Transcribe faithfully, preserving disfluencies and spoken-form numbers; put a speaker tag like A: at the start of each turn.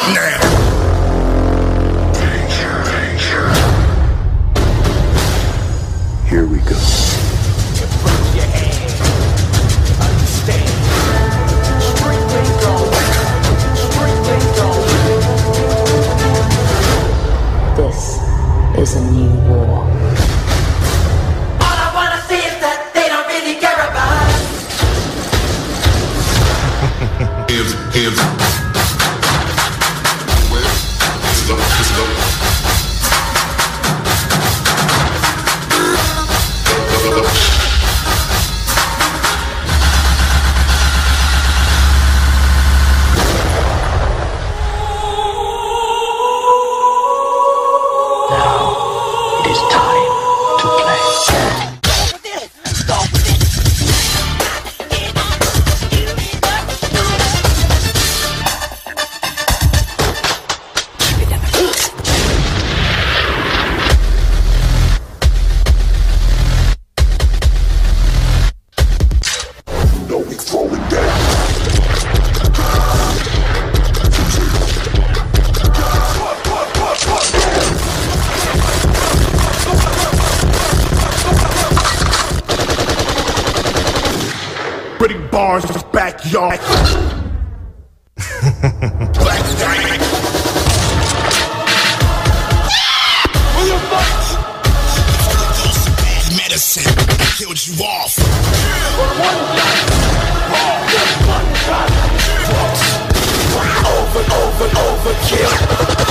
A: now. Here we go.
B: Put your hand. Understand. Street lingo. Street lingo.
C: This is a new war.
D: All I wanna see is that they don't really care about us.
A: If, if. Slow, slow.
B: Pretty bars in his backyard. Black diamond. William Bucks.
A: Medicine killed you off.
B: One shot. One shot. Over, over, overkill.